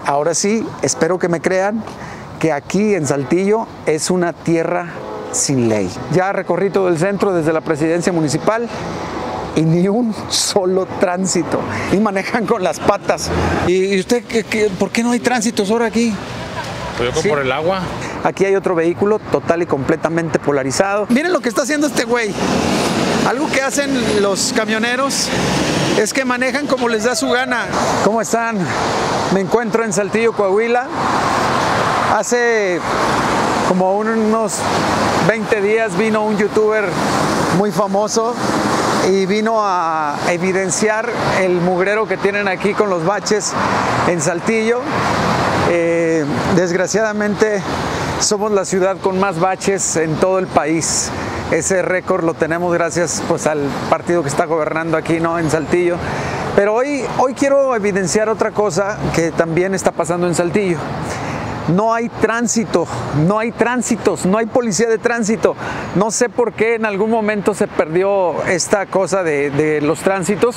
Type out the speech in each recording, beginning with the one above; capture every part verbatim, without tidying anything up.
ahora sí, espero que me crean que aquí en Saltillo es una tierra sin ley. Ya recorrí todo el centro desde la presidencia municipal y ni un solo tránsito. Y manejan con las patas. ¿Y usted qué, qué, por qué no hay tránsitos ahora aquí? Pues yo creo ¿Sí? Por el agua. Aquí hay otro vehículo total y completamente polarizado. Miren lo que está haciendo este güey. Algo que hacen los camioneros es que manejan como les da su gana. ¿Cómo están? Me encuentro en Saltillo, Coahuila. Hace como unos veinte días vino un youtuber muy famoso y vino a evidenciar el mugrero que tienen aquí con los baches en Saltillo. Eh, desgraciadamente somos la ciudad con más baches en todo el país. Ese récord lo tenemos gracias pues, al partido que está gobernando aquí, ¿no? En Saltillo. Pero hoy, hoy quiero evidenciar otra cosa que también está pasando en Saltillo. No hay tránsito, no hay tránsitos, no hay policía de tránsito. No sé por qué en algún momento se perdió esta cosa de, de los tránsitos.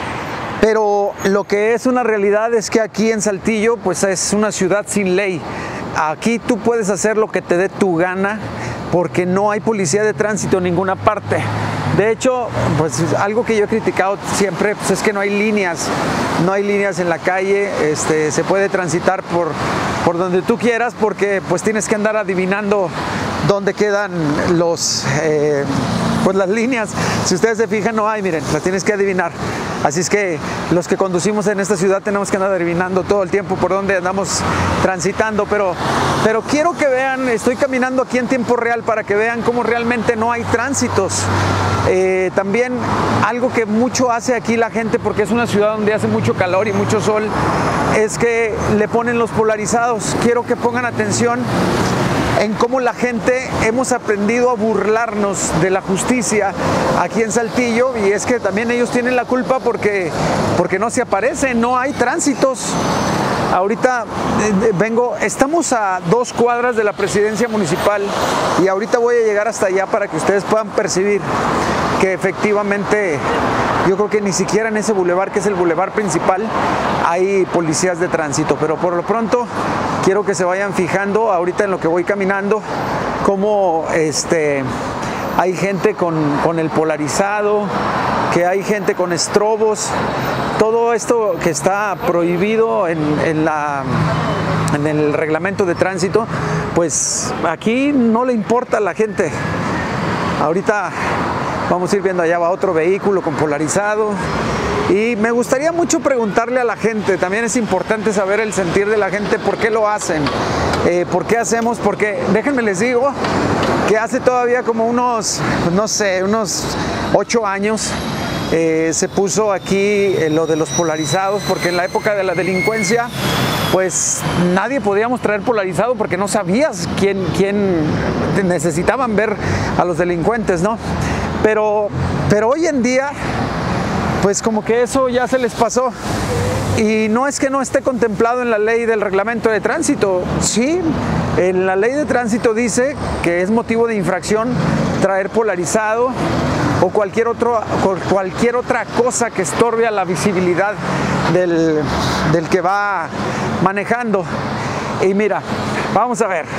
Pero lo que es una realidad es que aquí en Saltillo pues es una ciudad sin ley. Aquí tú puedes hacer lo que te dé tu gana porque no hay policía de tránsito en ninguna parte. De hecho, pues algo que yo he criticado siempre pues, es que no hay líneas, no hay líneas en la calle, este, se puede transitar por, por donde tú quieras porque pues tienes que andar adivinando dónde quedan los... Eh, pues las líneas, si ustedes se fijan, no hay, miren, las tienes que adivinar. Así es que los que conducimos en esta ciudad tenemos que andar adivinando todo el tiempo por dónde andamos transitando, pero, pero quiero que vean, estoy caminando aquí en tiempo real para que vean cómo realmente no hay tránsitos. Eh, también algo que mucho hace aquí la gente, porque es una ciudad donde hace mucho calor y mucho sol, es que le ponen los polarizados. Quiero que pongan atención en cómo la gente hemos aprendido a burlarnos de la justicia aquí en Saltillo, y es que también ellos tienen la culpa porque, porque no se aparecen, no hay tránsitos. Ahorita eh, vengo, estamos a dos cuadras de la presidencia municipal y ahorita voy a llegar hasta allá para que ustedes puedan percibir que efectivamente yo creo que ni siquiera en ese bulevar, que es el bulevar principal, hay policías de tránsito. Pero por lo pronto quiero que se vayan fijando ahorita en lo que voy caminando, cómo este, hay gente con, con el polarizado, que hay gente con estrobos. Todo esto que está prohibido en, en, la, en el reglamento de tránsito, pues aquí no le importa a la gente. Ahorita vamos a ir viendo, allá va otro vehículo con polarizado. Y me gustaría mucho preguntarle a la gente, también es importante saber el sentir de la gente, por qué lo hacen, eh, por qué hacemos, porque déjenme les digo que hace todavía como unos, no sé, unos ocho años, Eh, se puso aquí eh, lo de los polarizados, porque en la época de la delincuencia pues nadie podíamos traer polarizado porque no sabías quién, quién necesitaban ver a los delincuentes, ¿no? Pero, pero hoy en día pues como que eso ya se les pasó. Y no es que no esté contemplado en la ley del reglamento de tránsito, sí, en la ley de tránsito dice que es motivo de infracción traer polarizado o cualquier, otro, cualquier otra cosa que estorbe a la visibilidad del, del que va manejando. Y mira, vamos a ver,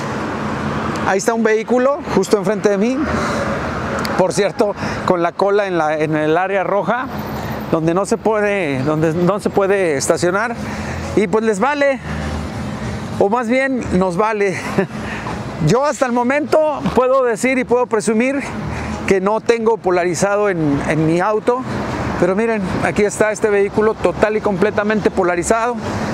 ahí está un vehículo justo enfrente de mí, por cierto, con la cola en, la, en el área roja, donde no se puede, donde no se puede estacionar, y pues les vale, o más bien nos vale. Yo hasta el momento puedo decir y puedo presumir que no tengo polarizado en, en mi auto, pero miren, aquí está este vehículo total y completamente polarizado.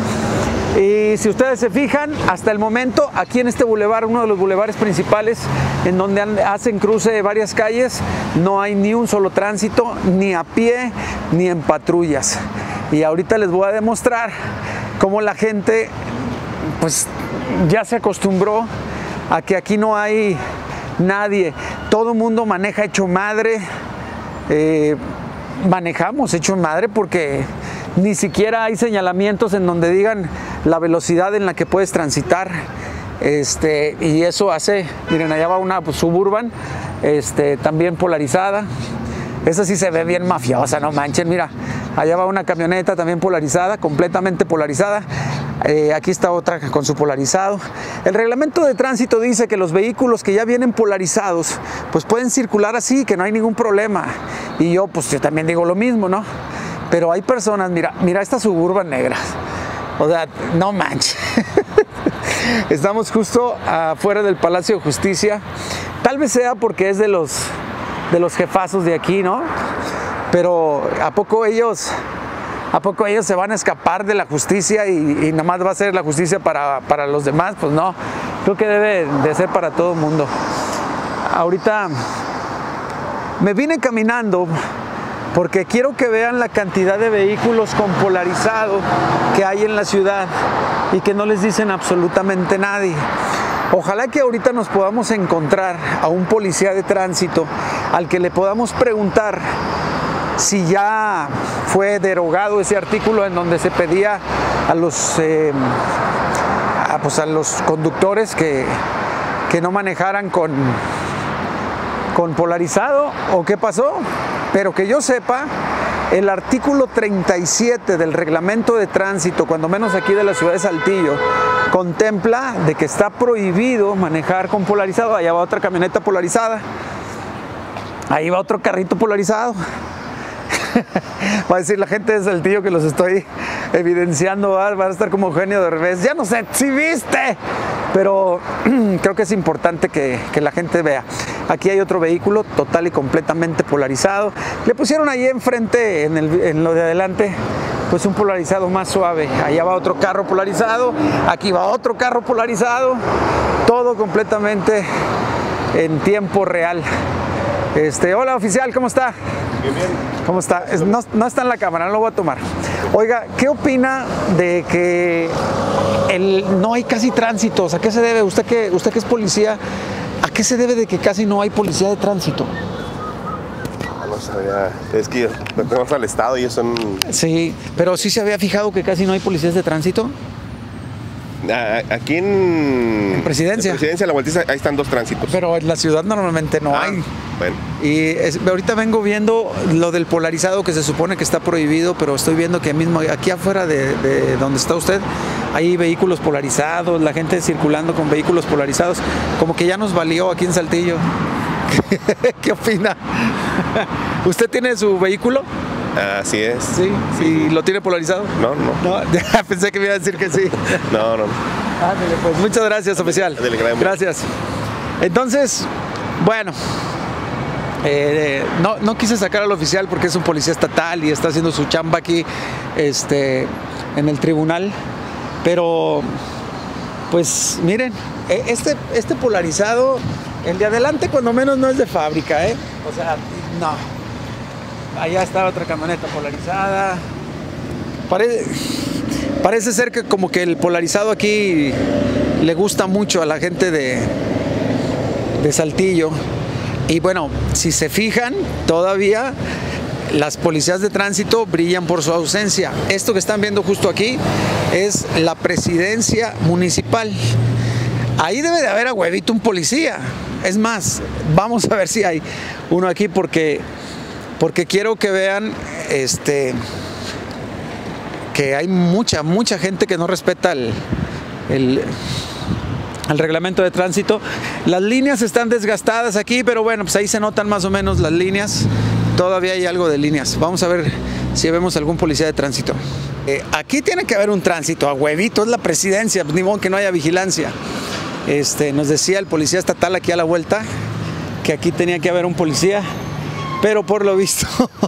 Y si ustedes se fijan, hasta el momento aquí en este bulevar, uno de los bulevares principales en donde hacen cruce de varias calles, no hay ni un solo tránsito, ni a pie ni en patrullas. Y ahorita les voy a demostrar cómo la gente pues ya se acostumbró a que aquí no hay nadie, todo el mundo maneja hecho madre, eh, manejamos hecho madre porque ni siquiera hay señalamientos en donde digan la velocidad en la que puedes transitar, este, y eso hace, miren, allá va una pues, Suburban, este, también polarizada, esa sí se ve bien mafiosa, no manchen, mira, allá va una camioneta también polarizada, completamente polarizada. Eh, aquí está otra con su polarizado. El reglamento de tránsito dice que los vehículos que ya vienen polarizados pues pueden circular así, que no hay ningún problema. Y yo pues yo también digo lo mismo, ¿no? Pero hay personas, mira, mira esta Suburban negra. O sea, no manches. Estamos justo afuera del Palacio de Justicia. Tal vez sea porque es de los, de los jefazos de aquí, ¿no? Pero ¿a poco ellos... ¿A poco ellos se van a escapar de la justicia y, y nada más va a ser la justicia para, para los demás? Pues no, creo que debe de ser para todo el mundo. Ahorita me vine caminando porque quiero que vean la cantidad de vehículos con polarizado que hay en la ciudad y que no les dicen absolutamente nadie. Ojalá que ahorita nos podamos encontrar a un policía de tránsito al que le podamos preguntar si ya fue derogado ese artículo en donde se pedía a los, eh, a, pues a los conductores que, que no manejaran con, con polarizado, o qué pasó. Pero que yo sepa, el artículo treinta y siete del reglamento de tránsito, cuando menos aquí de la ciudad de Saltillo, contempla de que está prohibido manejar con polarizado. Allá va otra camioneta polarizada, ahí va otro carrito polarizado. Va a decir la gente de Saltillo que los estoy evidenciando, va, va a estar como Eugenio Derbez. Ya no sé si viste, pero creo que es importante que, que la gente vea. Aquí hay otro vehículo total y completamente polarizado. Le pusieron ahí enfrente, en, el, en lo de adelante, pues un polarizado más suave. Allá va otro carro polarizado, aquí va otro carro polarizado. Todo completamente en tiempo real. Este, hola oficial, ¿cómo está? Bien, bien. ¿Cómo está? No, no está en la cámara, no lo voy a tomar. Oiga, ¿qué opina de que el, no hay casi tránsitos? ¿A qué se debe? Usted que, usted que es policía, ¿a qué se debe de que casi no hay policía de tránsito? Ah, no sabía. Es que tenemos al estado y eso son... Sí, pero ¿sí se había fijado que casi no hay policías de tránsito? Aquí en... En Presidencia. En Presidencia, la vueltiza, ahí están dos tránsitos. Pero en la ciudad normalmente no ah, hay. Bueno. Y es, ahorita vengo viendo lo del polarizado que se supone que está prohibido, pero estoy viendo que mismo aquí afuera de, de donde está usted hay vehículos polarizados, la gente circulando con vehículos polarizados, como que ya nos valió aquí en Saltillo. ¿Qué opina? ¿Usted tiene su vehículo? Así es. Sí, sí. ¿Y lo tiene polarizado? No, no. No, pensé que me iba a decir que sí. No, no. Ándale, pues muchas gracias, oficial. Ándale, gracias. Entonces, bueno, eh, no, no quise sacar al oficial porque es un policía estatal y está haciendo su chamba aquí este, en el tribunal. Pero, pues miren, este, este polarizado, el de adelante cuando menos no es de fábrica, ¿eh? O sea, no. Allá está otra camioneta polarizada. Parece, parece ser que como que el polarizado aquí le gusta mucho a la gente de, de Saltillo. Y bueno, si se fijan, todavía las policías de tránsito brillan por su ausencia. Esto que están viendo justo aquí es la presidencia municipal. Ahí debe de haber a huevito un policía. Es más, vamos a ver si hay uno aquí porque... Porque quiero que vean este, que hay mucha, mucha gente que no respeta el, el, el reglamento de tránsito. Las líneas están desgastadas aquí, pero bueno, pues ahí se notan más o menos las líneas. Todavía hay algo de líneas. Vamos a ver si vemos algún policía de tránsito. Eh, aquí tiene que haber un tránsito, a huevito, es la presidencia, pues ni modo que no haya vigilancia. Este, nos decía el policía estatal aquí a la vuelta que aquí tenía que haber un policía. Pero por lo visto,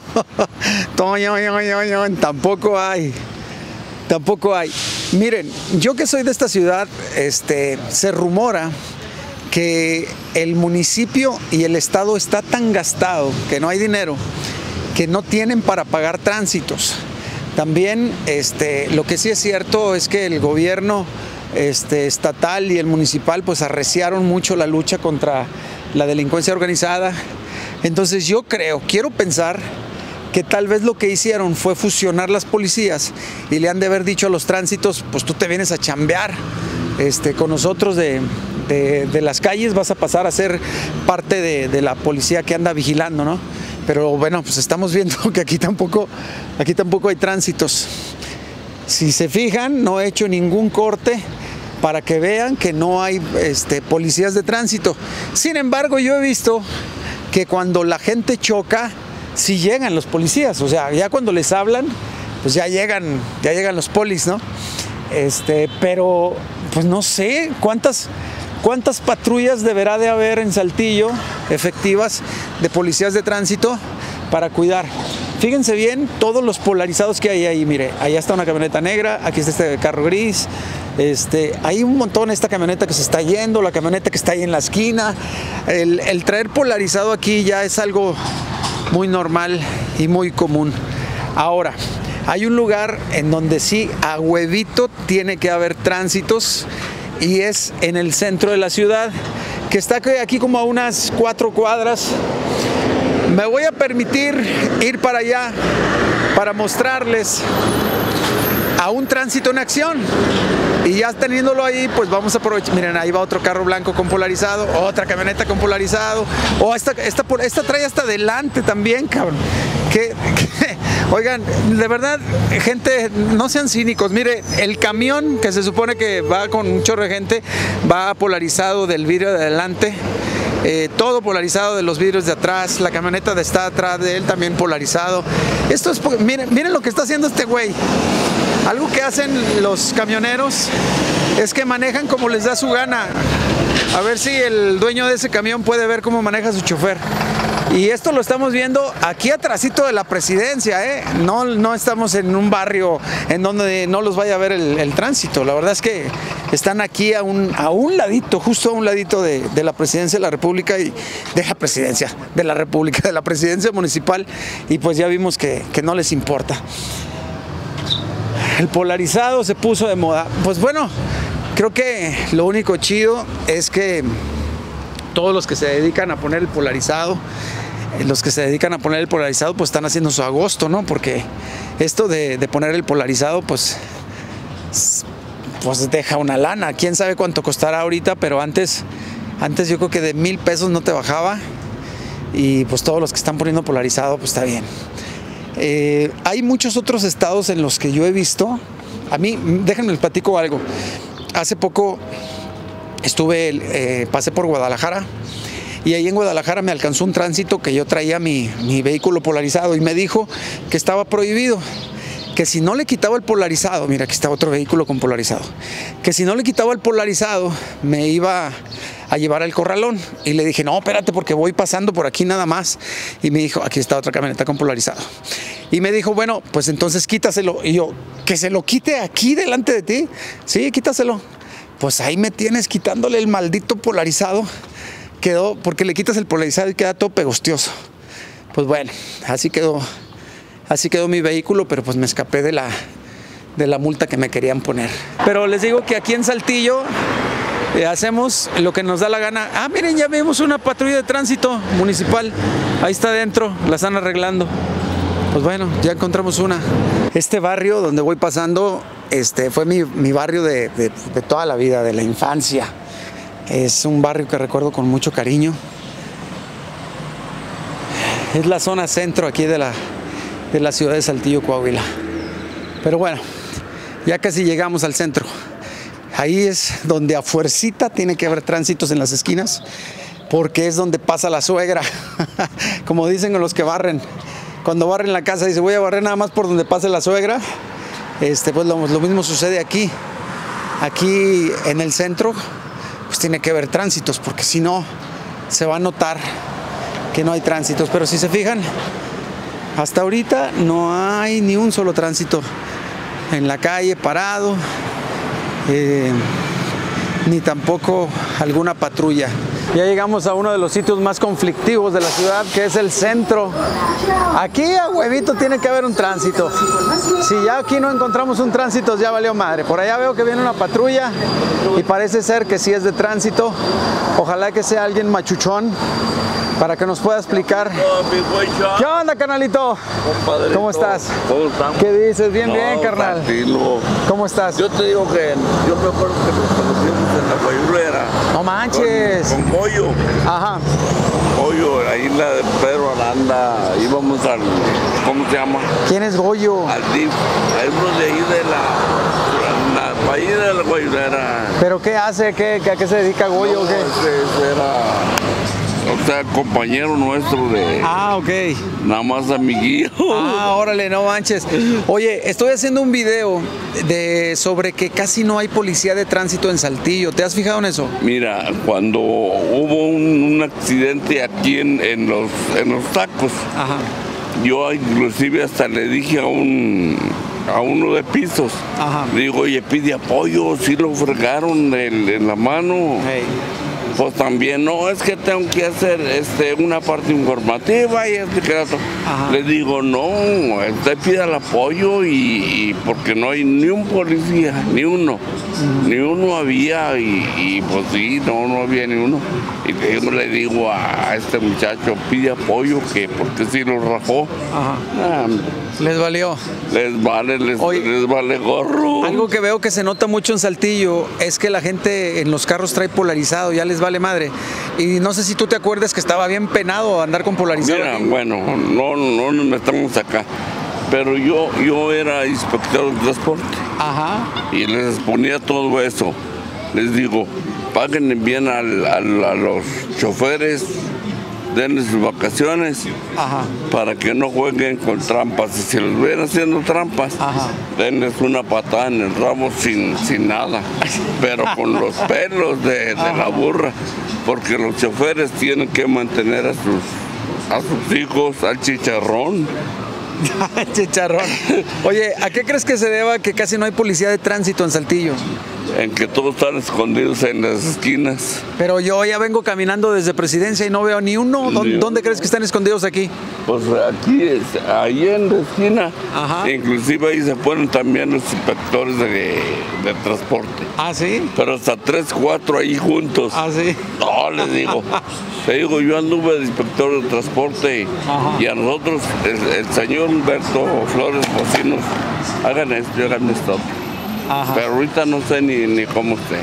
tampoco hay, tampoco hay. Miren, yo que soy de esta ciudad, este, se rumora que el municipio y el estado está tan gastado que no hay dinero, que no tienen para pagar tránsitos. También, este, lo que sí es cierto es que el gobierno este, estatal y el municipal pues arreciaron mucho la lucha contra la delincuencia organizada. Entonces yo creo, quiero pensar que tal vez lo que hicieron fue fusionar las policías y le han de haber dicho a los tránsitos, pues tú te vienes a chambear este, con nosotros de, de, de las calles, vas a pasar a ser parte de, de la policía que anda vigilando, ¿no? Pero bueno, pues estamos viendo que aquí tampoco, aquí tampoco hay tránsitos. Si se fijan, no he hecho ningún corte para que vean que no hay este, policías de tránsito. Sin embargo, yo he visto que cuando la gente choca, sí llegan los policías. O sea, ya cuando les hablan, pues ya llegan, ya llegan los polis, ¿no? Este, pero, pues no sé cuántas, cuántas patrullas deberá de haber en Saltillo efectivas de policías de tránsito para cuidar. Fíjense bien todos los polarizados que hay ahí. Mire, allá está una camioneta negra, aquí está este carro gris. Este, hay un montón, esta camioneta que se está yendo, la camioneta que está ahí en la esquina. El, el traer polarizado aquí ya es algo muy normal y muy común. Ahora, hay un lugar en donde sí, a huevito, tiene que haber tránsitos, y es en el centro de la ciudad, que está aquí como a unas cuatro cuadras. Me voy a permitir ir para allá para mostrarles a un tránsito en acción. Y ya teniéndolo ahí, pues vamos a aprovechar. Miren, ahí va otro carro blanco con polarizado, otra camioneta con polarizado. O oh, esta, esta, esta trae hasta adelante también, cabrón. Que, que, oigan, de verdad, gente, no sean cínicos. Mire, el camión que se supone que va con un chorro de gente, va polarizado del vidrio de adelante. Eh, todo polarizado de los vidrios de atrás, la camioneta de está atrás de él también polarizado. Esto es, miren, miren lo que está haciendo este güey. Algo que hacen los camioneros es que manejan como les da su gana. A ver si el dueño de ese camión puede ver cómo maneja su chofer. Y esto lo estamos viendo aquí atrásito de la presidencia, ¿eh? No, no estamos en un barrio en donde no los vaya a ver el, el tránsito. La verdad es que están aquí a un, a un ladito, justo a un ladito de, de la presidencia de la República y de la presidencia de la República, de la presidencia municipal, y pues ya vimos que, que no les importa. El polarizado se puso de moda. Pues bueno, creo que lo único chido es que todos los que se dedican a poner el polarizado, los que se dedican a poner el polarizado, pues están haciendo su agosto, ¿no? Porque esto de, de poner el polarizado, pues, pues deja una lana. Quién sabe cuánto costará ahorita, pero antes, antes yo creo que de mil pesos no te bajaba. Y pues todos los que están poniendo polarizado, pues está bien. Eh, hay muchos otros estados en los que yo he visto. A mí, déjenme les platico algo. Hace poco estuve, eh, pasé por Guadalajara, y ahí en Guadalajara me alcanzó un tránsito que yo traía mi, mi vehículo polarizado, y me dijo que estaba prohibido, que si no le quitaba el polarizado, mira, aquí está otro vehículo con polarizado, que si no le quitaba el polarizado me iba a llevar al corralón. Y le dije, no, espérate, porque voy pasando por aquí nada más. Y me dijo, aquí está otra camioneta con polarizado. Y me dijo, bueno, pues entonces quítaselo. Y yo, ¿que se lo quite aquí delante de ti? Sí, quítaselo. Pues ahí me tienes quitándole el maldito polarizado. Quedó, porque le quitas el polarizado y queda todo pegostioso. Pues bueno, así quedó, así quedó mi vehículo, pero pues me escapé de la, de la multa que me querían poner. Pero les digo que aquí en Saltillo eh, hacemos lo que nos da la gana. Ah, miren, ya vemos una patrulla de tránsito municipal. Ahí está adentro, la están arreglando. Pues bueno, ya encontramos una. Este barrio donde voy pasando, este, fue mi, mi barrio de, de, de toda la vida, de la infancia. Es un barrio que recuerdo con mucho cariño. Es la zona centro aquí de la, de la ciudad de Saltillo, Coahuila. Pero bueno, ya casi llegamos al centro. Ahí es donde a fuercita tiene que haber tránsitos en las esquinas, porque es donde pasa la suegra. Como dicen los que barren. Cuando barren la casa, dice, voy a barrer nada más por donde pase la suegra. Este, pues lo, lo mismo sucede aquí. Aquí en el centro, pues tiene que haber tránsitos, porque si no, se va a notar que no hay tránsitos. Pero si se fijan, hasta ahorita no hay ni un solo tránsito en la calle parado, eh, ni tampoco alguna patrulla. Ya llegamos a uno de los sitios más conflictivos de la ciudad, que es el centro. Aquí a huevito tiene que haber un tránsito. Si ya aquí no encontramos un tránsito, ya valió madre. Por allá veo que viene una patrulla y parece ser que sí es de tránsito. Ojalá que sea alguien machuchón para que nos pueda explicar. ¿Qué onda, carnalito? Compadrito, ¿Cómo estás? ¿Cómo estamos? ¿Qué dices? Bien, No, bien, carnal. tranquilo. ¿Cómo estás? Yo te digo que yo me acuerdo que nos conocimos en la Guayulera. No manches. Con, con Goyo. Ajá. Goyo, ahí la de Pedro Aranda. Íbamos al, ¿cómo se llama? ¿Quién es Goyo? Al D I F. Hay uno de ahí de la, la, ahí de la Guayulera. ¿Pero qué hace? ¿Qué, ¿A qué se dedica Goyo? No, o qué? ese, ese era, o sea, compañero nuestro de... Ah, ok. Nada más amiguillo. Ah, órale, no manches. Oye, estoy haciendo un video de sobre que casi no hay policía de tránsito en Saltillo. ¿Te has fijado en eso? Mira, cuando hubo un, un accidente aquí en, en, los, en los tacos, Ajá. yo inclusive hasta le dije a un a uno de pisos, Ajá. le digo, oye, pide apoyo, si lo fregaron en, en la mano. Hey. Pues también, no, es que tengo que hacer este, una parte informativa y este que otro. Ajá. Le digo, no, usted pida el apoyo y, y porque no hay ni un policía, ni uno, uh-huh. ni uno había y, y pues sí, no, no había ni uno. Y yo le digo a este muchacho, pide apoyo, que porque si lo rajó. Ajá. Ah, ¿Les valió? Les vale, les, Oye, les vale gorro. Algo que veo que se nota mucho en Saltillo es que la gente en los carros trae polarizado, ya les vale madre. Y no sé si tú te acuerdas que estaba bien penado andar con polarizado. Mira, aquí. bueno, no, no nos metamos acá, pero yo, yo era inspector de transporte. Ajá. Y les ponía todo eso. Les digo, paguen bien al, al, a los choferes, denle sus vacaciones. Ajá. Para que no jueguen con trampas. Y si los ven haciendo trampas, ajá, denles una patada en el rabo sin, sin nada, pero con los pelos de, de la burra, porque los choferes tienen que mantener a sus, a sus hijos al chicharrón. Chicharrón. Oye, ¿a qué crees que se deba que casi no hay policía de tránsito en Saltillo? En que todos están escondidos en las esquinas. Pero yo ya vengo caminando desde Presidencia y no veo ni uno. ¿Dónde, ni ¿dónde crees que están escondidos aquí? Pues aquí, es, ahí en la esquina. Ajá. Inclusive ahí se ponen también los inspectores de, de transporte. ¿Ah, sí? Pero hasta tres, cuatro ahí juntos. ¿Ah, sí? No, les digo. Te digo, yo anduve de inspector de transporte. Ajá. Y a nosotros, el, el señor Humberto Flores Bocinos, hagan esto, hagan esto. Ajá. Pero ahorita no sé ni, ni cómo estén.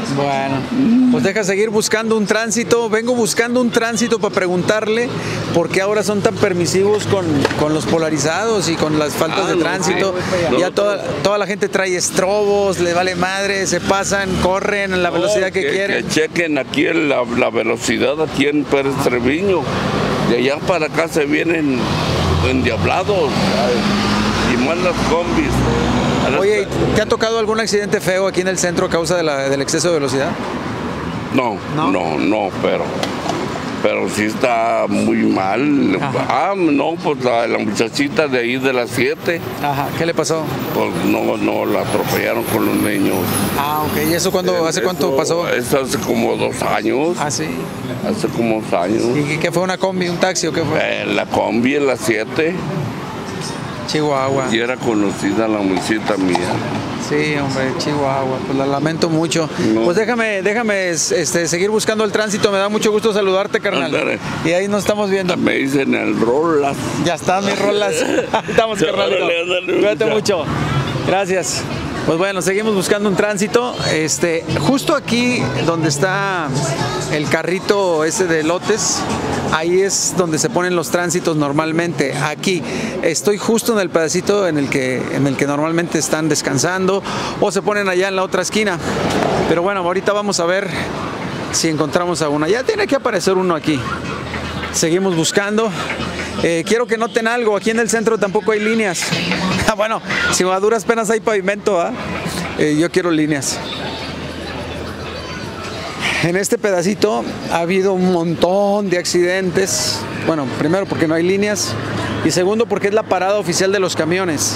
Bueno, pues deja seguir buscando un tránsito. Vengo buscando un tránsito para preguntarle por qué ahora son tan permisivos con, con los polarizados y con las faltas ah, de no, tránsito. Sí. Ya toda, toda la gente trae estrobos, les vale madre, se pasan, corren a la no, velocidad que, que quieren. Que chequen aquí la, la velocidad aquí en Pérez Treviño. De allá para acá se vienen endiablados y más las combis. Oye, ¿te ha tocado algún accidente feo aquí en el centro a causa de la, del exceso de velocidad? No, no, no, no, pero, pero sí está muy mal. Ajá. Ah, no, pues la, la muchachita de ahí de las siete. Ajá, ¿qué le pasó? Pues no, no, la atropellaron con los niños. Ah, ok, ¿y eso cuándo, hace eso, cuánto pasó? Eso hace como dos años. Ah, sí. Hace como dos años. ¿Y qué fue, una combi, un taxi o qué fue? Eh, la combi en las siete. Chihuahua. Y era conocida la muchita mía. Sí, hombre, Chihuahua. Pues la lamento mucho. No. Pues déjame, déjame este, seguir buscando el tránsito. Me da mucho gusto saludarte, carnal. Andale. Y ahí nos estamos viendo. Me dicen el Rolas. Ya están mis Rolas. Estamos, carnal. Cuídate mucho. Gracias. Pues bueno, seguimos buscando un tránsito. Este, justo aquí donde está el carrito ese de lotes, ahí es donde se ponen los tránsitos normalmente. Aquí estoy justo en el pedacito en el que, en el que normalmente están descansando o se ponen allá en la otra esquina. Pero bueno, ahorita vamos a ver si encontramos a una. Ya tiene que aparecer uno aquí. Seguimos buscando. Eh, quiero que noten algo, aquí en el centro tampoco hay líneas. Bueno, si a duras penas hay pavimento, ¿eh? Eh, yo quiero líneas. En este pedacito ha habido un montón de accidentes. Bueno, primero porque no hay líneas y segundo porque es la parada oficial de los camiones.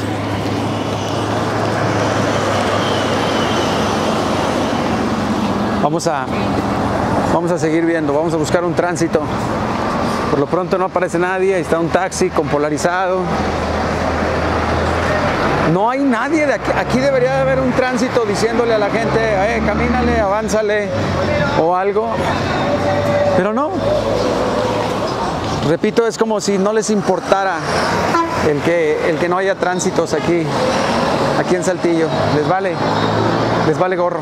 Vamos a, vamos a seguir viendo, vamos a buscar un tránsito. Por lo pronto no aparece nadie, ahí está un taxi con polarizado. No hay nadie de aquí. Aquí debería de haber un tránsito diciéndole a la gente, eh, camínale, avánzale o algo. Pero no. Repito, es como si no les importara el que, el que no haya tránsitos aquí, aquí en Saltillo. Les vale, les vale gorro.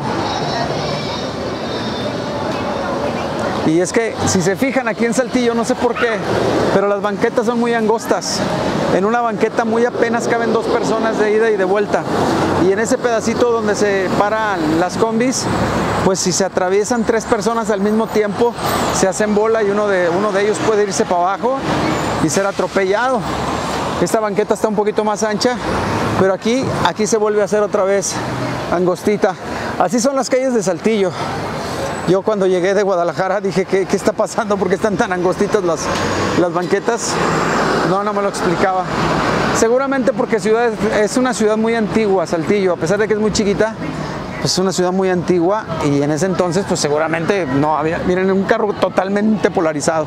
Y es que si se fijan aquí en Saltillo, no sé por qué, pero las banquetas son muy angostas. En una banqueta muy apenas caben dos personas de ida y de vuelta. Y en ese pedacito donde se paran las combis, pues si se atraviesan tres personas al mismo tiempo, se hacen bola y uno de, uno de ellos puede irse para abajo y ser atropellado. Esta banqueta está un poquito más ancha, pero aquí, aquí se vuelve a hacer otra vez angostita. Así son las calles de Saltillo. Yo cuando llegué de Guadalajara dije, ¿qué, qué está pasando? ¿Por qué están tan angostitas las, las banquetas? No, no me lo explicaba. Seguramente porque ciudad, es una ciudad muy antigua, Saltillo, a pesar de que es muy chiquita, pues es una ciudad muy antigua y en ese entonces pues seguramente no había, miren, un carro totalmente polarizado.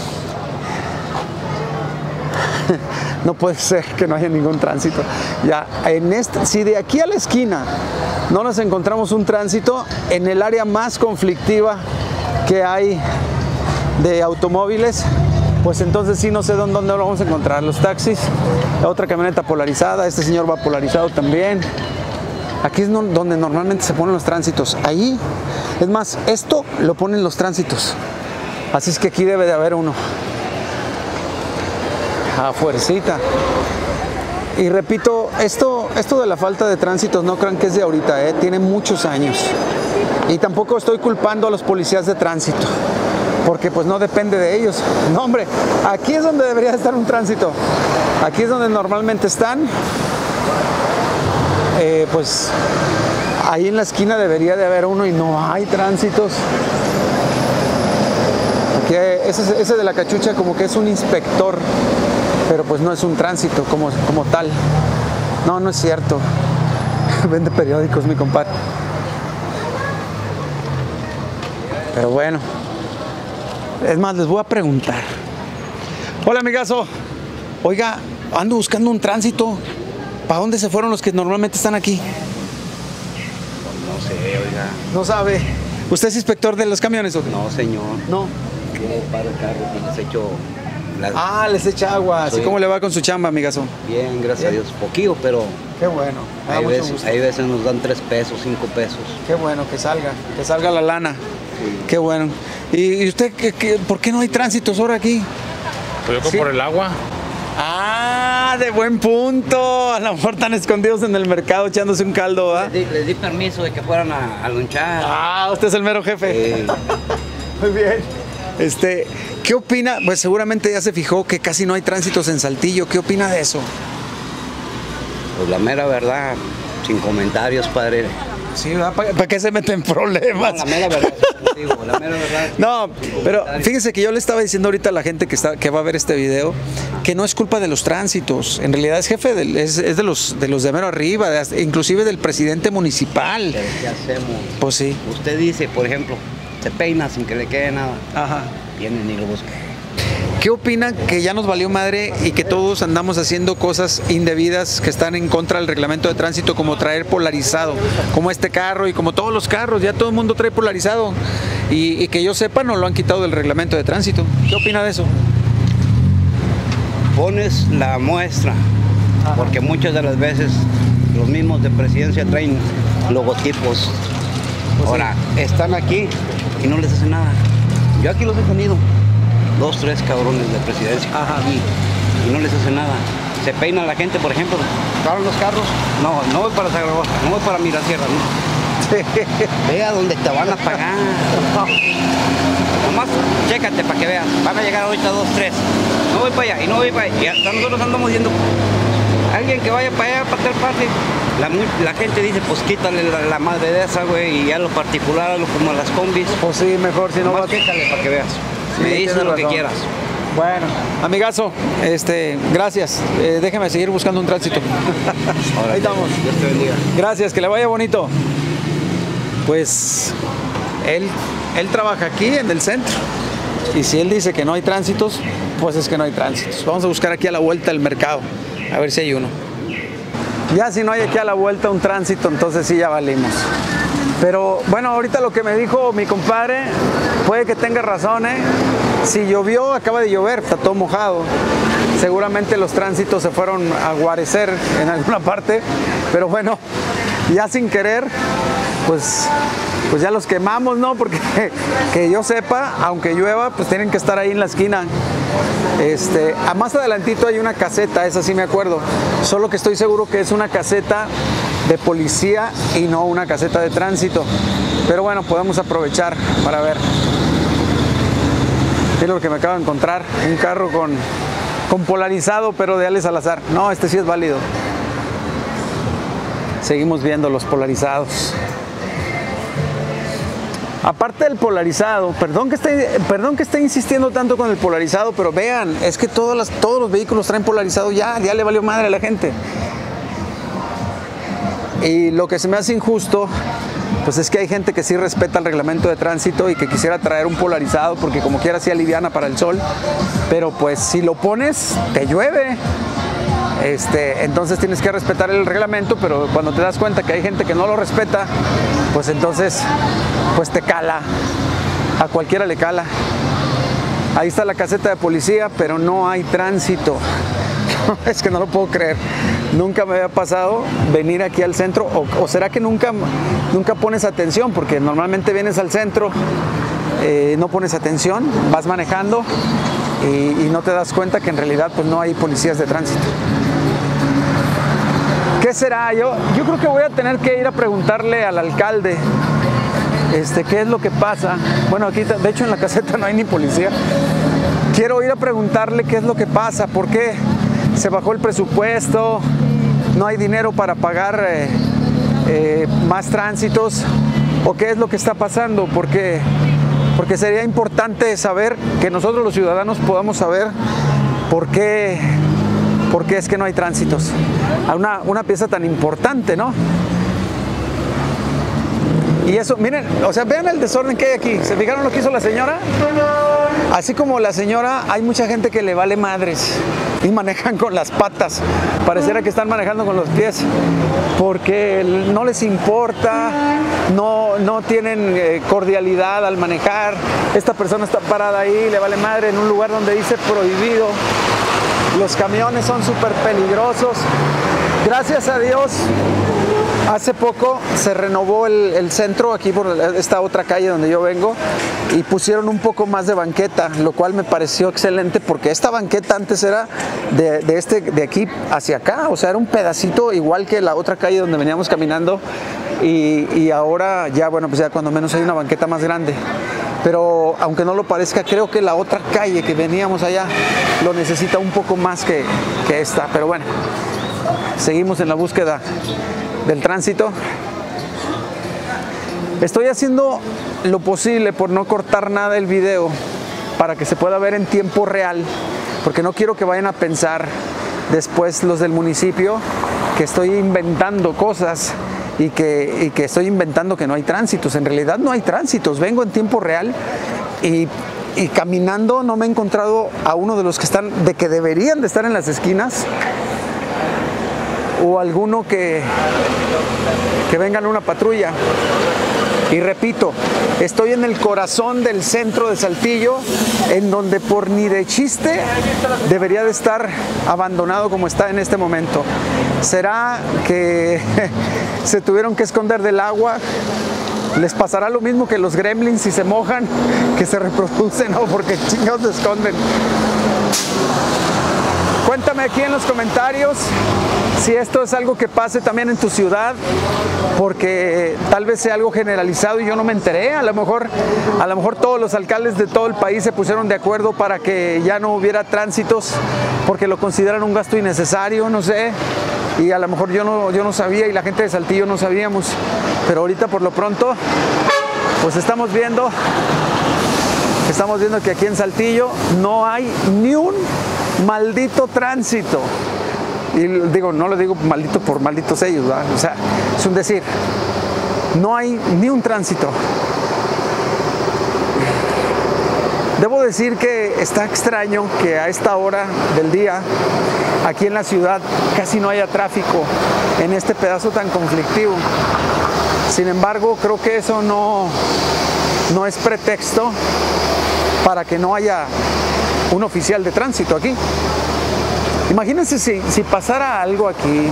No puede ser que no haya ningún tránsito. Ya, en este, si de aquí a la esquina no nos encontramos un tránsito, en el área más conflictiva que hay de automóviles, pues entonces sí no sé dónde, dónde lo vamos a encontrar. Los taxis, la otra camioneta polarizada, este señor va polarizado también. Aquí es no, donde normalmente se ponen los tránsitos. Ahí, es más, esto lo ponen los tránsitos. Así es que aquí debe de haber uno. A fuercita. Y repito, esto, esto de la falta de tránsitos no crean que es de ahorita, ¿eh? Tiene muchos años. Y tampoco estoy culpando a los policías de tránsito, porque pues no depende de ellos. No, hombre, aquí es donde debería estar un tránsito. Aquí es donde normalmente están. Eh, pues ahí en la esquina debería de haber uno y no hay tránsitos. Aquí, ese, ese de la cachucha como que es un inspector, pero pues no es un tránsito como, como tal. No, no es cierto. Vende periódicos, mi compadre. Pero bueno. Es más, les voy a preguntar. Hola, amigazo. Oiga, ando buscando un tránsito. ¿Para dónde se fueron los que normalmente están aquí? No sé, oiga. No sabe. ¿Usted es inspector de los camiones o qué? No, señor. No. Yo paro el carro y les echo... Las... Ah, les echa agua. ¿Así cómo le va con su chamba, amigazo? Bien, gracias Bien. a Dios. Poquillo, pero... Qué bueno. Me da Hay mucho veces, gusto. hay veces nos dan tres pesos, cinco pesos. Qué bueno, que salga. Que salga la lana. Sí. Qué bueno. ¿Y, y usted qué, qué, por qué no hay tránsitos ahora aquí? Pues yo creo Sí. por el agua. Ah, de buen punto. A lo mejor están escondidos en el mercado echándose un caldo, ¿verdad? Les di, les di permiso de que fueran a, a lonchar. Ah, usted es el mero jefe. Eh, Muy bien. Este, ¿qué opina? Pues seguramente ya se fijó que casi no hay tránsitos en Saltillo. ¿Qué opina de eso? pues la mera verdad, sin comentarios, padre. Sí, ¿verdad? ¿Para, para qué se meten problemas? No, la mera verdad, digo, la mera verdad. No, pero fíjense que yo le estaba diciendo ahorita a la gente que está, que va a ver este video, que no es culpa de los tránsitos. En realidad es jefe, del, es, es de los de los de mero arriba, de, inclusive del presidente municipal. Pero ¿qué hacemos? Pues sí. Usted dice, por ejemplo, se peina sin que le quede nada. Ajá. Vienen y lo buscan. ¿Qué opinan que ya nos valió madre y que todos andamos haciendo cosas indebidas que están en contra del reglamento de tránsito, como traer polarizado, como este carro y como todos los carros? Ya todo el mundo trae polarizado y, y que yo sepa no lo han quitado del reglamento de tránsito. ¿Qué opina de eso? Pones la muestra, porque muchas de las veces los mismos de presidencia traen logotipos. Pues Ahora, están aquí y no les hace nada. Yo aquí los he tenido, dos, tres cabrones de presidencia, Ajá. aquí, y no les hace nada. Se peina la gente, por ejemplo, paran los carros, no, no voy para Zaragoza, no voy para Mirasierra, no. Ve a donde te van a pagar. Nomás chécate para que veas, van a llegar ahorita dos, tres. No voy para allá y no voy para allá. Y hasta nosotros andamos viendo, alguien que vaya para allá, para tal parte. La, la gente dice, pues quítale la, la madre de esa, güey, y ya lo particular, lo como a las combis. Pues sí, mejor si no Nomás vas... chécale para que veas. Sí, Me dices tienes lo que razón. quieras. Bueno, amigazo, este, gracias. Eh, déjeme seguir buscando un tránsito. Órale, Ahí estamos. Dios te bendiga. Gracias, que le vaya bonito. Pues él, él trabaja aquí en el centro. Y si él dice que no hay tránsitos, pues es que no hay tránsitos. Vamos a buscar aquí a la vuelta del mercado, a ver si hay uno. Ya si no hay aquí a la vuelta un tránsito, entonces sí ya valimos. Pero bueno, ahorita lo que me dijo mi compadre puede que tenga razón, ¿eh? Si llovió, acaba de llover, está todo mojado. Seguramente los tránsitos se fueron a guarecer en alguna parte, pero bueno, ya sin querer, pues, pues ya los quemamos, ¿no? Porque que yo sepa, aunque llueva, pues tienen que estar ahí en la esquina. Este, a más adelantito hay una caseta, esa sí me acuerdo, solo que estoy seguro que es una caseta de policía y no una caseta de tránsito. Pero bueno, podemos aprovechar para ver. Es lo que me acabo de encontrar, un carro con, con polarizado, pero de Ale Salazar. No, este sí es válido. Seguimos viendo los polarizados. Aparte del polarizado, perdón que esté, perdón que esté insistiendo tanto con el polarizado, pero vean, es que todas las, todos los vehículos traen polarizado ya, ya le valió madre a la gente. Y lo que se me hace injusto, pues es que hay gente que sí respeta el reglamento de tránsito y que quisiera traer un polarizado porque como quiera sí aliviana para el sol, pero pues si lo pones, te llueve. Este, entonces tienes que respetar el reglamento, pero cuando te das cuenta que hay gente que no lo respeta, pues entonces pues te cala, a cualquiera le cala. Ahí está la caseta de policía, pero no hay tránsito. Es que no lo puedo creer, nunca me había pasado venir aquí al centro, o, o será que nunca, nunca pones atención, porque normalmente vienes al centro, eh, no pones atención, vas manejando y, y no te das cuenta que en realidad pues no hay policías de tránsito. ¿Qué será? Yo, yo creo que voy a tener que ir a preguntarle al alcalde este, qué es lo que pasa. Bueno, aquí de hecho en la caseta no hay ni policía. Quiero ir a preguntarle qué es lo que pasa, por qué se bajó el presupuesto, no hay dinero para pagar eh, eh, más tránsitos, o qué es lo que está pasando, porque, porque sería importante saber, que nosotros los ciudadanos podamos saber por qué, por qué es que no hay tránsitos a una, una pieza tan importante, ¿no? Y eso, miren, o sea, vean el desorden que hay aquí. ¿Se fijaron lo que hizo la señora? Así como la señora, hay mucha gente que le vale madres y manejan con las patas. Pareciera que están manejando con los pies porque no les importa, no, no tienen eh, cordialidad al manejar. Esta persona está parada ahí, le vale madre en un lugar donde dice prohibido. Los camiones son súper peligrosos. Gracias a Dios, hace poco se renovó el, el centro aquí por esta otra calle donde yo vengo y pusieron un poco más de banqueta, lo cual me pareció excelente porque esta banqueta antes era de, de, este, de aquí hacia acá, o sea, era un pedacito igual que la otra calle donde veníamos caminando y, y ahora ya, bueno, pues ya cuando menos hay una banqueta más grande. Pero aunque no lo parezca, creo que la otra calle que veníamos allá lo necesita un poco más que, que esta, pero bueno, seguimos en la búsqueda del tránsito. Estoy haciendo lo posible por no cortar nada el video para que se pueda ver en tiempo real, porque no quiero que vayan a pensar después los del municipio que estoy inventando cosas y que, y que estoy inventando que no hay tránsitos. En realidad no hay tránsitos, vengo en tiempo real y, y caminando no me he encontrado a uno de los que están, de que deberían de estar en las esquinas, o alguno que, que venga en una patrulla. Y repito, estoy en el corazón del centro de Saltillo, en donde por ni de chiste debería de estar abandonado como está en este momento. ¿Será que se tuvieron que esconder del agua? ¿Les pasará lo mismo que los gremlins si se mojan, que se reproducen o porque chingados se esconden? Cuéntame aquí en los comentarios si esto es algo que pase también en tu ciudad, porque tal vez sea algo generalizado y yo no me enteré. A lo mejor, a lo mejor todos los alcaldes de todo el país se pusieron de acuerdo para que ya no hubiera tránsitos porque lo consideran un gasto innecesario, no sé. Y a lo mejor yo no, yo no sabía y la gente de Saltillo no sabíamos. Pero ahorita por lo pronto, pues estamos viendo, estamos viendo que aquí en Saltillo no hay ni un maldito tránsito. Y digo, no lo digo maldito por malditos ellos, ¿verdad? O sea, es un decir, no hay ni un tránsito. Debo decir que está extraño que a esta hora del día, aquí en la ciudad, casi no haya tráfico en este pedazo tan conflictivo. Sin embargo, creo que eso no, no es pretexto para que no haya un oficial de tránsito aquí. Imagínense si, si pasara algo aquí.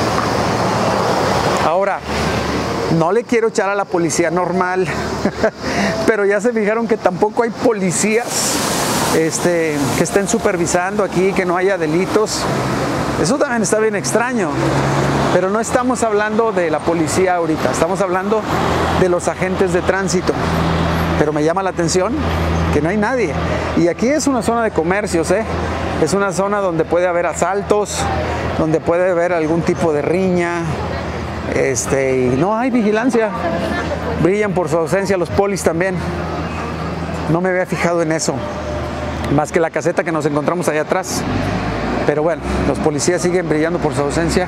Ahora, no le quiero echar a la policía normal, pero ya se fijaron que tampoco hay policías este, que estén supervisando aquí, que no haya delitos. Eso también está bien extraño, pero no estamos hablando de la policía ahorita, estamos hablando de los agentes de tránsito. Pero me llama la atención que no hay nadie. Y aquí es una zona de comercios, ¿eh? Es una zona donde puede haber asaltos, donde puede haber algún tipo de riña, este, y no hay vigilancia. Brillan por su ausencia los polis también. No me había fijado en eso, más que la caseta que nos encontramos allá atrás. Pero bueno, los policías siguen brillando por su ausencia.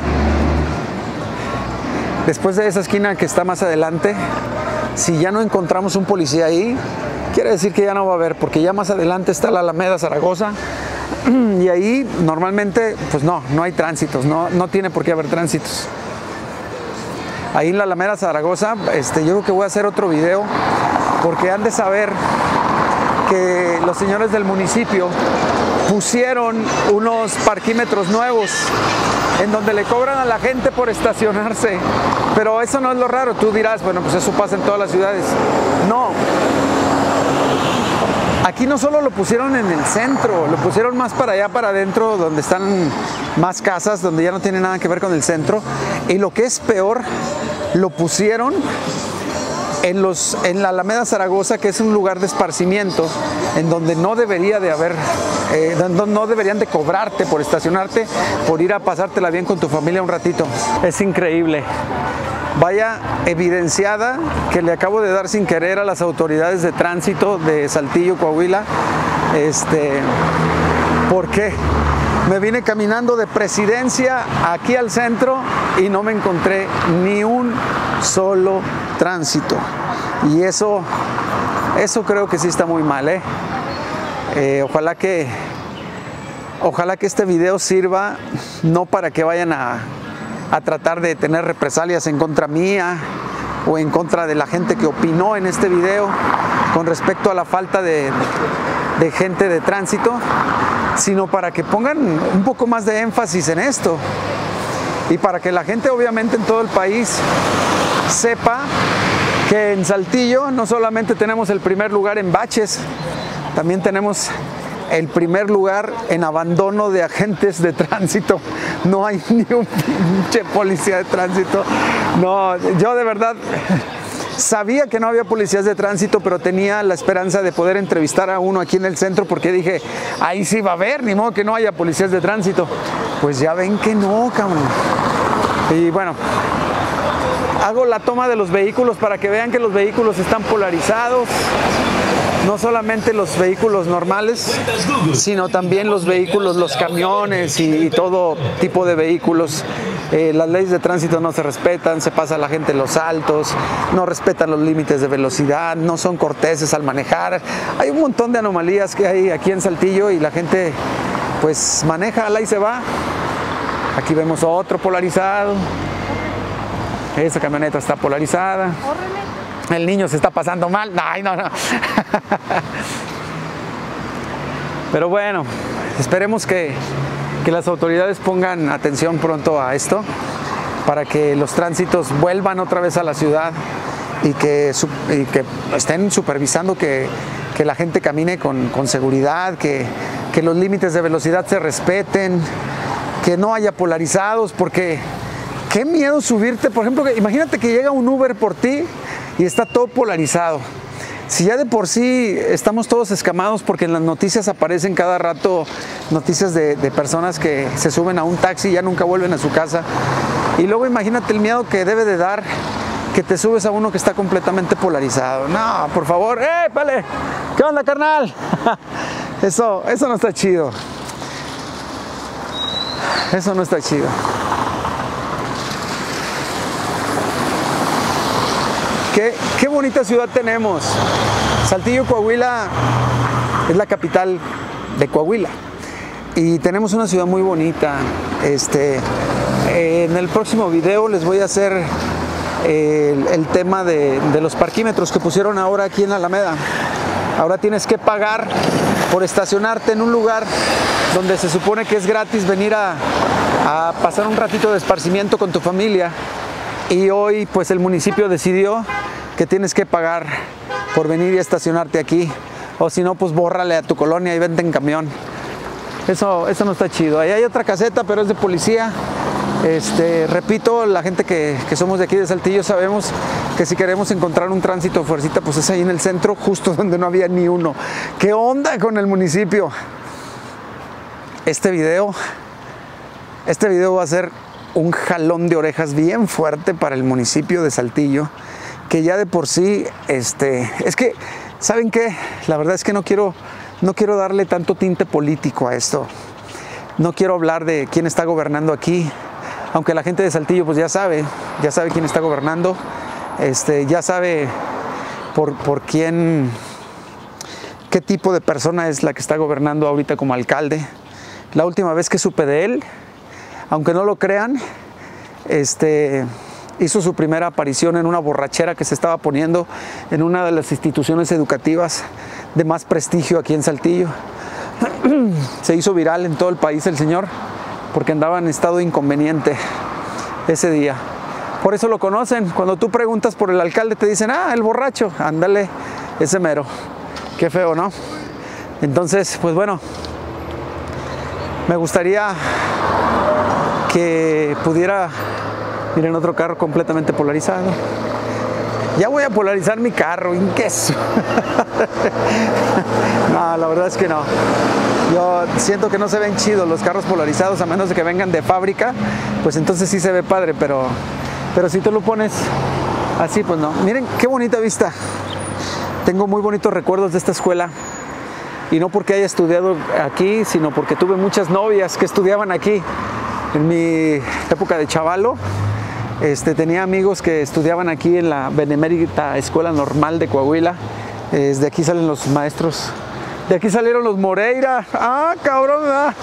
Después de esa esquina que está más adelante, si ya no encontramos un policía ahí, quiere decir que ya no va a haber, porque ya más adelante está la Alameda Zaragoza y ahí normalmente pues no, no hay tránsitos, no, no tiene por qué haber tránsitos. Ahí en la Alameda Zaragoza, este, yo creo que voy a hacer otro video, porque han de saber que los señores del municipio pusieron unos parquímetros nuevos en donde le cobran a la gente por estacionarse, pero eso no es lo raro. Tú dirás, bueno, pues eso pasa en todas las ciudades. No, aquí no solo lo pusieron en el centro, lo pusieron más para allá, para adentro, donde están más casas, donde ya no tiene nada que ver con el centro, y lo que es peor, lo pusieron en, los, en la Alameda Zaragoza, que es un lugar de esparcimiento, en donde no debería de haber, eh, no, no deberían de cobrarte por estacionarte, por ir a pasártela bien con tu familia un ratito. Es increíble. Vaya evidenciada que le acabo de dar sin querer a las autoridades de tránsito de Saltillo, Coahuila. Este, ¿por qué? Me vine caminando de Presidencia aquí al centro y no me encontré ni un solo tránsito. Y eso, eso creo que sí está muy mal, ¿eh? Eh, ojalá que, ojalá que este video sirva no para que vayan a, a tratar de tener represalias en contra mía o en contra de la gente que opinó en este video con respecto a la falta de, de gente de tránsito, sino para que pongan un poco más de énfasis en esto y para que la gente obviamente en todo el país sepa que en Saltillo no solamente tenemos el primer lugar en baches, también tenemos el primer lugar en abandono de agentes de tránsito. No hay ni un pinche policía de tránsito. No, yo de verdad sabía que no había policías de tránsito, pero tenía la esperanza de poder entrevistar a uno aquí en el centro, porque dije, ahí sí va a haber, ni modo que no haya policías de tránsito. Pues ya ven que no, cabrón. Y bueno, hago la toma de los vehículos para que vean que los vehículos están polarizados. No solamente los vehículos normales, sino también los vehículos, los camiones y, y todo tipo de vehículos. Eh, las leyes de tránsito no se respetan, se pasa la gente en los altos, no respetan los límites de velocidad, no son corteses al manejar. Hay un montón de anomalías que hay aquí en Saltillo y la gente pues maneja, ala y se va. Aquí vemos otro polarizado. Esa camioneta está polarizada. El niño se está pasando mal. Ay, no, no. Pero bueno, esperemos que, que las autoridades pongan atención pronto a esto para que los tránsitos vuelvan otra vez a la ciudad y que, y que estén supervisando que, que la gente camine con, con seguridad, que, que los límites de velocidad se respeten, que no haya polarizados, porque qué miedo subirte. Por ejemplo, que, imagínate que llega un Uber por ti y está todo polarizado. Si ya de por sí estamos todos escamados porque en las noticias aparecen cada rato noticias de, de personas que se suben a un taxi y ya nunca vuelven a su casa. Y luego imagínate el miedo que debe de dar que te subes a uno que está completamente polarizado. No, por favor. ¡Eh, vale! ¿Qué onda, carnal? Eso, eso no está chido. Eso no está chido. Qué, qué bonita ciudad tenemos. Saltillo, Coahuila, es la capital de Coahuila. Y tenemos una ciudad muy bonita. Este, eh, en el próximo video les voy a hacer el, el tema de, de los parquímetros que pusieron ahora aquí en la Alameda. Ahora tienes que pagar por estacionarte en un lugar donde se supone que es gratis venir a, a pasar un ratito de esparcimiento con tu familia, y hoy pues el municipio decidió que tienes que pagar por venir y estacionarte aquí, o si no pues bórrale a tu colonia y vente en camión. Eso, eso no está chido. Ahí hay otra caseta, pero es de policía. Este, repito, la gente que, que somos de aquí de Saltillo sabemos que si queremos encontrar un tránsito fuercita, pues es ahí en el centro, justo donde no había ni uno. ¿Qué onda con el municipio? Este video, este video va a ser un jalón de orejas bien fuerte para el municipio de Saltillo, que ya de por sí, este, es que, ¿saben qué? La verdad es que no quiero, no quiero darle tanto tinte político a esto. No quiero hablar de quién está gobernando aquí, aunque la gente de Saltillo pues ya sabe, ya sabe quién está gobernando, este, ya sabe por, por quién, qué tipo de persona es la que está gobernando ahorita como alcalde. La última vez que supe de él, aunque no lo crean, este, hizo su primera aparición en una borrachera que se estaba poniendo en una de las instituciones educativas de más prestigio aquí en Saltillo. Se hizo viral en todo el país el señor, porque andaba en estado inconveniente ese día. Por eso lo conocen. Cuando tú preguntas por el alcalde te dicen, ah, el borracho, ándale, ese mero. Qué feo, ¿no? Entonces, pues bueno, me gustaría que pudiera, miren, otro carro completamente polarizado. Ya voy a polarizar mi carro, ¿en qué es? No, la verdad es que no. Yo siento que no se ven chidos los carros polarizados, a menos de que vengan de fábrica, pues entonces sí se ve padre, pero, pero si tú lo pones así, pues no. Miren qué bonita vista. Tengo muy bonitos recuerdos de esta escuela, y no porque haya estudiado aquí, sino porque tuve muchas novias que estudiaban aquí. En mi época de chavalo, Este, tenía amigos que estudiaban aquí en la Benemérita Escuela Normal de Coahuila. Eh, de aquí salen los maestros. De aquí salieron los Moreira. ¡Ah, cabrón! Ah.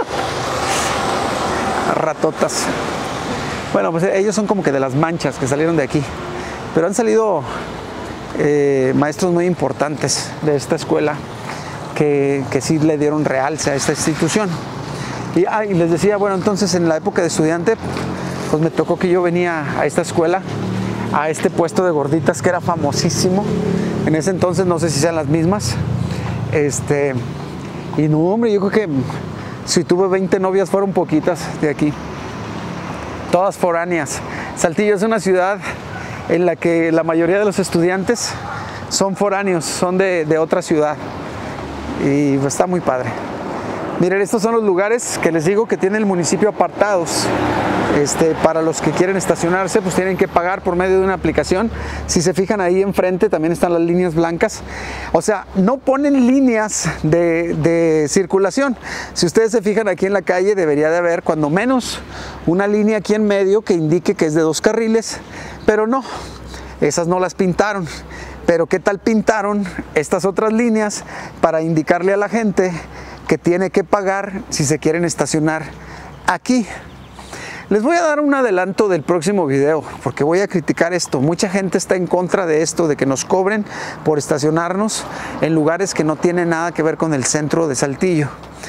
Ratotas. Bueno, pues ellos son como que de las manchas que salieron de aquí. Pero han salido eh, maestros muy importantes de esta escuela que, que sí le dieron realce a esta institución. Y, ah, y les decía, bueno, entonces en la época de estudiante, pues me tocó que yo venía a esta escuela, a este puesto de gorditas que era famosísimo. En ese entonces, no sé si sean las mismas. Este, y no, hombre, yo creo que si tuve veinte novias fueron poquitas de aquí. Todas foráneas. Saltillo es una ciudad en la que la mayoría de los estudiantes son foráneos, son de, de otra ciudad. Y pues está muy padre. Miren, estos son los lugares que les digo que tiene el municipio apartados. Este, para los que quieren estacionarse, pues tienen que pagar por medio de una aplicación. Si se fijan ahí enfrente también están las líneas blancas. O sea, no ponen líneas de, de circulación. Si ustedes se fijan aquí en la calle, debería de haber cuando menos una línea aquí en medio que indique que es de dos carriles, pero no, esas no las pintaron. Pero ¿qué tal pintaron estas otras líneas para indicarle a la gente que tiene que pagar si se quieren estacionar aquí? Les voy a dar un adelanto del próximo video, porque voy a criticar esto. Mucha gente está en contra de esto, de que nos cobren por estacionarnos en lugares que no tienen nada que ver con el centro de Saltillo.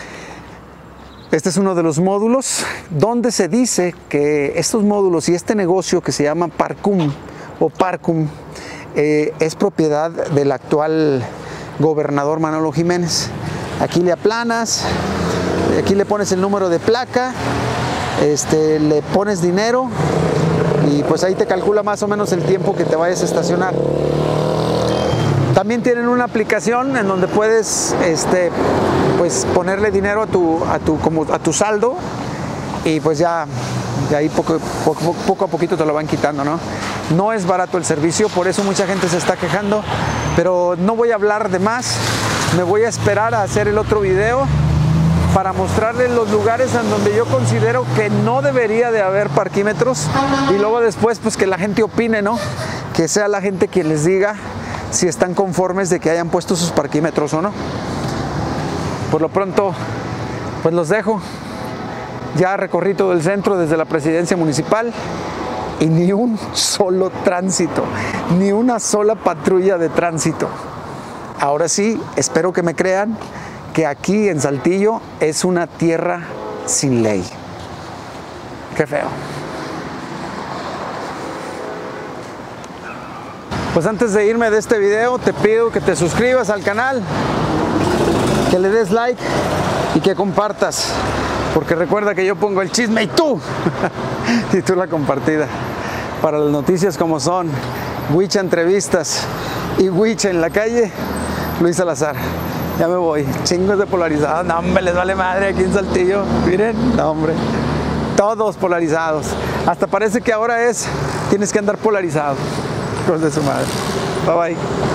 Este es uno de los módulos donde se dice que estos módulos y este negocio que se llama Parcum o Parcum eh, es propiedad del actual gobernador Manolo Jiménez. Aquí le aplanas, aquí le pones el número de placa, Este, le pones dinero y pues ahí te calcula más o menos el tiempo que te vayas a estacionar. También tienen una aplicación en donde puedes este, pues ponerle dinero a tu, a tu, como a tu saldo, y pues ya de ahí poco, poco, poco a poquito te lo van quitando, ¿no? No es barato el servicio, por eso mucha gente se está quejando, pero no voy a hablar de más. Me voy a esperar a hacer el otro video para mostrarles los lugares en donde yo considero que no debería de haber parquímetros, y luego después pues que la gente opine, ¿no? Que sea la gente quien les diga si están conformes de que hayan puesto sus parquímetros o no. Por lo pronto, pues los dejo. Ya recorrí todo el centro desde la presidencia municipal y ni un solo tránsito, ni una sola patrulla de tránsito. Ahora sí, espero que me crean que aquí en Saltillo es una tierra sin ley. Qué feo. Pues antes de irme de este video, te pido que te suscribas al canal, que le des like y que compartas, porque recuerda que yo pongo el chisme y tú, y tú la compartida. Para las noticias como son Huicha Entrevistas y Huicha en la calle, Luis Salazar. Ya me voy, chingos de polarizados. No, hombre, les vale madre aquí en Saltillo. Miren, no, hombre, todos polarizados. Hasta parece que ahora es, tienes que andar polarizado. Hijos de su madre. Bye bye.